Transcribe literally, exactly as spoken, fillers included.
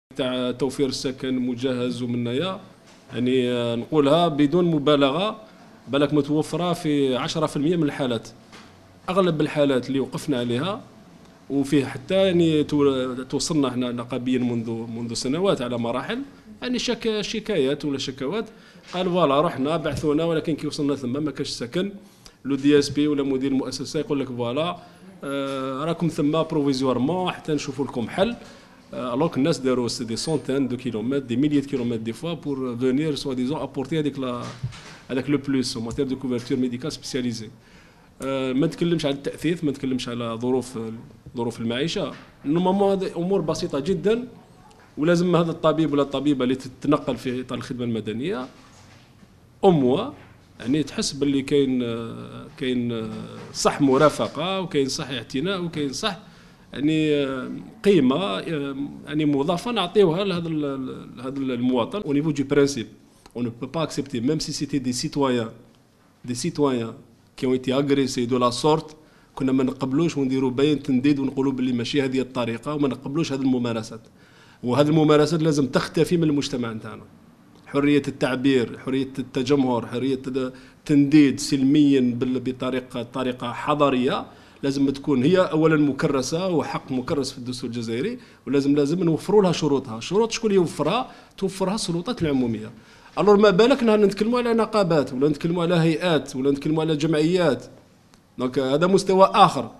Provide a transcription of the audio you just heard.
تاع توفير السكن مجهز ومنايا، يعني نقولها بدون مبالغه، بالك متوفره في عشرة في المئة من الحالات. اغلب الحالات اللي وقفنا عليها وفيه حتى يعني توصلنا احنا نقابيا منذ منذ سنوات على مراحل، يعني شك شكايات ولا شكوات، قال فوالا رحنا بعثونا ولكن كي وصلنا ثم ما كاش سكن. لو دي اس بي ولا مدير المؤسسه يقول لك فوالا آه راكم ثم بروفيزوارمون حتى نشوفوا لكم حل. الوغ الناس داروا دي سونتين دو كيلومتر دي ميليي دو كيلومتر دي فوا بور فينير سوا ديزون ابورتي هذيك هذاك لو بلوس او ماتير دو كوفرتور ميديكال سبيسياليزي. أه ما نتكلمش على التاثيث، ما نتكلمش على ظروف ظروف المعيشه، نورمالمون هذه امور بسيطه جدا، ولازم هذا الطبيب ولا الطبيبه اللي تتنقل في اطار الخدمه المدنيه اموه يعني تحس باللي كاين كاين صح مرافقه وكاين صح اعتناء وكاين صح يعني قيمه يعني مضافه نعطيوها لهذا هذا المواطن. او نيفو دو برانسيب on ne peut pas accepter même si c'était des citoyens des citoyens qui ont été agressés de la sorte، كنا ما نقبلوش ونديروا بيان تنديد ونقولوا باللي ماشي هذه الطريقه وما نقبلوش هذه الممارسات. وهذه الممارسات لازم تختفي من المجتمع نتاعنا. حريه التعبير، حريه التجمهر، حريه التنديد سلميا بطريقه طريقه حضاريه لازم تكون هي اولا مكرسه وحق مكرس في الدستور الجزائري، ولازم لازم نوفروا لها شروطها. شروط شكون يوفرها؟ توفرها السلطات العموميه. الور ما بالك نحن نتكلموا على نقابات ولا نتكلموا على هيئات ولا نتكلموا على جمعيات، دونك هذا مستوى اخر.